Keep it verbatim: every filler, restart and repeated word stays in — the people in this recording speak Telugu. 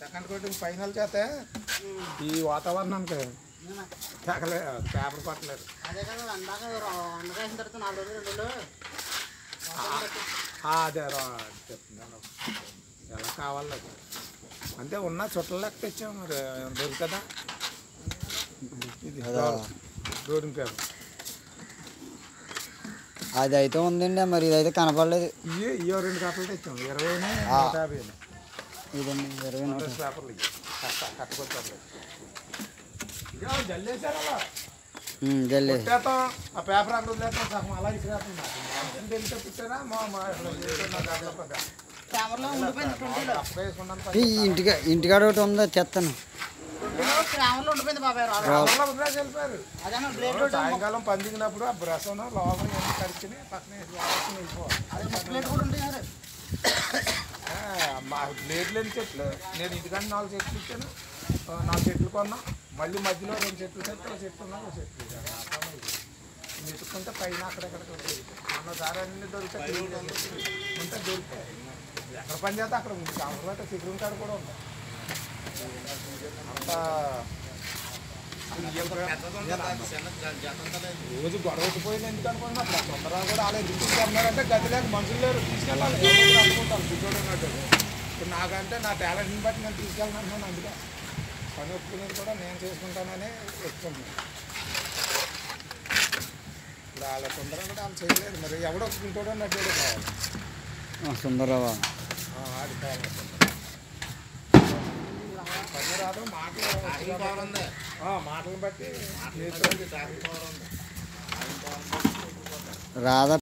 సెకండ్ కోటింగ్ ఫైనల్ చేస్తే ఈ వాతావరణానికి తగలే పేపర్ పట్టలేదు. అదే కదా అందాక వండకేసిన తర్వాత నాలుగు రోజులు రెండు రోజులు అదే చెప్తున్నాను ఎలా కావాలి అంతే ఉన్న చుట్టలు లెక్క తెచ్చాము మరి దొరుకుతుందా ఇది రోడ్డు పేపర్ అది అయితే ఉందండి మరి ఇదైతే కనపడలేదు. ఇవి ఇవో రెండు కట్టలు తెచ్చాము ఇరవై నూట యాభై ఇదండి ఇరవై నూట పేపర్లు కట్ట కట్టుకొచ్చారు జల్లేసారు అలా జల్లే కొట్టేస్తాం ఆ పేపర్ అక్కడ వదిలేస్తాం సగం అలా ఇసిరేస్తాం తెలిసే పుట్టారా మా కెమెరాలో ఉండిపోయింది ట్వంటీలో అప్పుడే ఇంటికా ఇంటికాడ ఒకటి ఉందా చెత్తను కెమెరాలో ఉండిపోయింది బాబాయ్ వదిలేసి వెళ్ళిపోయారు. అదే బ్లేడ్ సాయంకాలం పందిగినప్పుడు ఆ బ్రష్ లోపల ఎన్ని కడిచిని పక్కన వెళ్ళిపోవాలి. ప్లేట్ కూడా ఉంటుంది. మా ప్లేట్లు ఎన్ని చెట్లు నేను ఇంటికంటే నాలుగు చెట్లు ఇచ్చాను నాలుగు చెట్లు కొన్నా మళ్ళీ మధ్యలో రెండు చెట్లు చెట్లు చెట్లు ఉన్నా ఒక చెట్లు వెతుక్కుంటే పైన అక్కడెక్కడ అన్నసారి అన్ని దొరుకుతాయి ఉంటే దొరుకుతాయి ఎక్కడ పని చేస్తే అక్కడ ఉంది కాంగ్రెస్ సిగ్గుం కాడ కూడా ఉంది అంతా రోజు గొడవ వచ్చిపోయింది ఎందుకు అనుకున్నా తొందరగా కూడా అలా ఎందుకు అన్నారంటే గది లేక మనుషులు లేరు తీసుకెళ్ళాలి అనుకుంటాను బిడ్డోడు ఉన్నట్టు. ఇప్పుడు నాకంటే నా టాలెంట్ని బట్టి నేను తీసుకెళ్ళను అంటున్నాను అందుకే పని ఒప్పుకునేది కూడా నేను చేసుకుంటానని ఒప్పుకుంటున్నాను. ఇప్పుడు వాళ్ళ తొందరగా కూడా వాళ్ళు చేయలేదు మరి ఎవడో ఒప్పుకుంటాడో నడ్డు కావాలి సుందరరావు ఆడి కావాలి పని రాదు మాటలు మాటలను బట్టి రాధా